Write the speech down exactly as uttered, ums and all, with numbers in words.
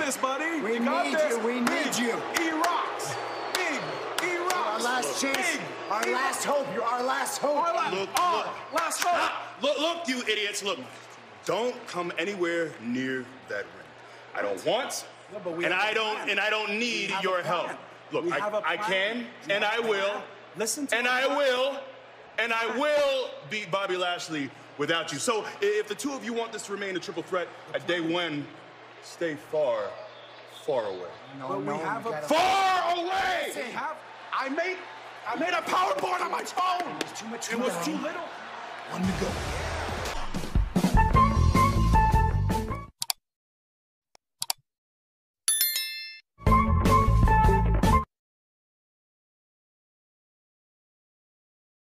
this, buddy. We you got need this. you. We need Big you. E rocks. Big E rocks. Our last chance. Big Our E last hope. You're our last hope. Our last, Look, our look. last hope. Ah, look, look, you idiots, look. Don't come anywhere near that ring. I don't want, No, but we and have a I don't, plan. and I don't We need have a your plan. help. Look, We I, have a I plan. can, We and have I a will, plan. Listen to and our I plan. will, and I will beat Bobby Lashley without you. So if the two of you want this to remain a triple threat at day one, stay far, far away. No, But we no, have we a gotta- Far away! We have. I made. I made a PowerPoint on my phone. It was too much It was time. too little. One to go.